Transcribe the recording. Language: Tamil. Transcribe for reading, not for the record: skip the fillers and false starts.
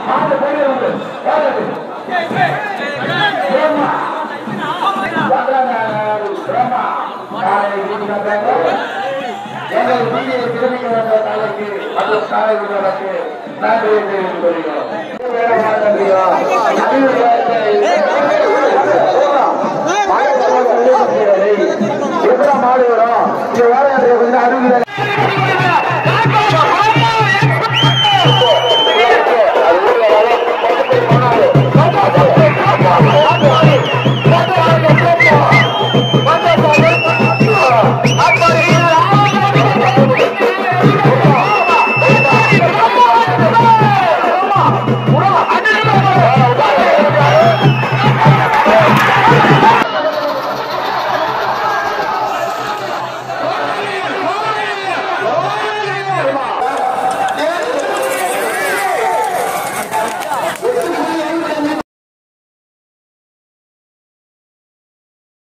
எங்கள் வீதியை திரும்பிக்க வந்த தலைக்கு அது சாலை விடுவதற்கு நன்றி தெரிவித்துக் கொள்கிறோம்.